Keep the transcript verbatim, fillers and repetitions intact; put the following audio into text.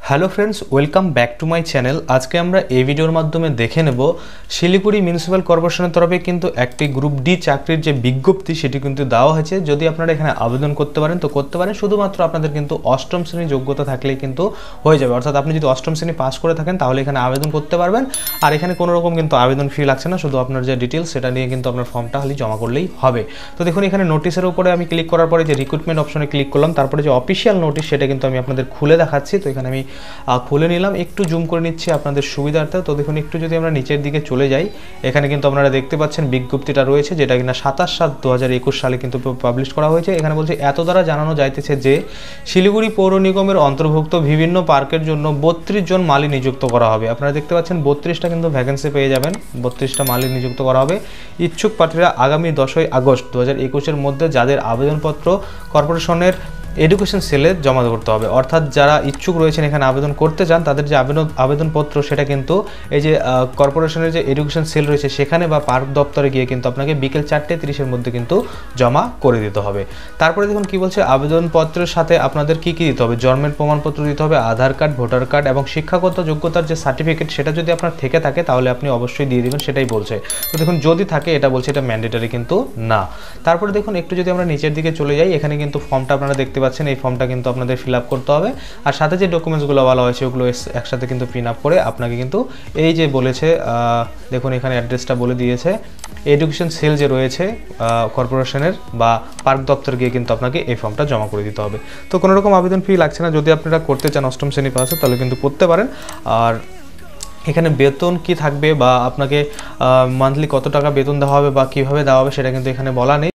Hello friends, welcome back to my channel. আজকে আমরা এই ভিডিওর মাধ্যমে দেখে নেব শিলিগুড়ি মিউনিসিপ্যাল কর্পোরেশনের তরফে কিন্তু একটি গ্রুপ ডি চাকরির যে বিজ্ঞপ্তি সেটি কিন্তু দেওয়া হয়েছে। যদি আপনারা এখানে আবেদন করতে পারেন তো করতে পারেন, শুধুমাত্র আপনাদের কিন্তু অষ্টম শ্রেণী যোগ্যতা থাকলেই কিন্তু হয়ে যাবে। অর্থাৎ আপনি যদি অষ্টম শ্রেণী পাস করে থাকেন তাহলে এখানে আবেদন করতে পারবেন। আর এখানে কোনো রকম কিন্তু আবেদন ফি লাগছে না, শুধু আপনার যে ডিটেলস সেটা নিয়ে কিন্তু আপনার ফর্মটা খালি জমা করলেই হবে। তো দেখুন, এখানে নোটিশের উপরে আমি ক্লিক করার পরে যে রিক্রুটমেন্ট অপশনে ক্লিক করলাম, তারপরে যে অফিসিয়াল নোটিশ সেটা কিন্তু আমি আপনাদের খুলে দেখাচ্ছি। তো এখানে আমি খুলে নিলাম, একটু জুম করে নিচ্ছি আপনাদের সুবিধার্থে। তো দেখুন, একটু যদি আমরা নিচের দিকে চলে যাই, এখানে কিন্তু আপনারা দেখতে পাচ্ছেন বিজ্ঞপ্তিটা রয়েছে, যেটা কিনা সাতাশ সাত দু হাজার একুশ সালে কিন্তু পাবলিশ করা হয়েছে। এখানে বলছে, এত দ্বারা জানানো যাইতেছে যে শিলিগুড়ি পৌর নিগমের অন্তর্ভুক্ত বিভিন্ন পার্কের জন্য বত্রিশ জন মালি নিযুক্ত করা হবে। আপনারা দেখতে পাচ্ছেন বত্রিশটা কিন্তু ভ্যাকেন্সি পেয়ে যাবেন, বত্রিশটা মালি নিযুক্ত করা হবে। ইচ্ছুক প্রার্থীরা আগামী দশই আগস্ট দু হাজার একুশের মধ্যে যাদের আবেদনপত্র কর্পোরেশনের এডুকেশন সেলে জমা করতে হবে। অর্থাৎ যারা ইচ্ছুক রয়েছেন এখানে আবেদন করতে চান, তাদের যে আবেদন আবেদনপত্র সেটা কিন্তু এই যে কর্পোরেশনের যে এডুকেশন সেল রয়েছে সেখানে বা পার্ক দপ্তরে গিয়ে কিন্তু আপনাকে বিকেল চারটে তিরিশের মধ্যে কিন্তু জমা করে দিতে হবে। তারপরে দেখুন কি বলছে, আবেদনপত্রের সাথে আপনাদের কি কি দিতে হবে, জন্মের প্রমাণপত্র দিতে হবে, আধার কার্ড, ভোটার কার্ড এবং শিক্ষাগত যোগ্যতার যে সার্টিফিকেট সেটা যদি আপনার থেকে থাকে তাহলে আপনি অবশ্যই দিয়ে দেবেন, সেটাই বলছে। তো দেখুন, যদি থাকে এটা বলছে, এটা ম্যান্ডেটরি কিন্তু না। তারপরে দেখুন, একটু যদি আমরা নিচের দিকে চলে যাই, এখানে কিন্তু ফর্মটা আপনারা দেখতে পাচ্ছেন, এই ফর্মটা কিন্তু আপনাদের ফিল আপ করতে হবে। আর সাথে যে ডকুমেন্টসগুলো বলা হয়েছে ওগুলো একসাথে কিন্তু প্রিন্ট আপ করে আপনাকে কিন্তু এই যে বলেছে, দেখুন এখানে অ্যাড্রেসটা বলে দিয়েছে, এডুকেশন সেল যে রয়েছে কর্পোরেশনের বা পার্ক দপ্তর গিয়ে কিন্তু আপনাকে এই ফর্মটা জমা করে দিতে হবে। তো কোনো রকম আবেদন ফি লাগছে না। যদি আপনারা করতে চান অষ্টম শ্রেণী পাশে তাহলে কিন্তু করতে পারেন। আর এখানে বেতন কি থাকবে বা আপনাকে মান্থলি কত টাকা বেতন দেওয়া হবে বা কীভাবে দেওয়া হবে সেটা কিন্তু এখানে বলা নেই।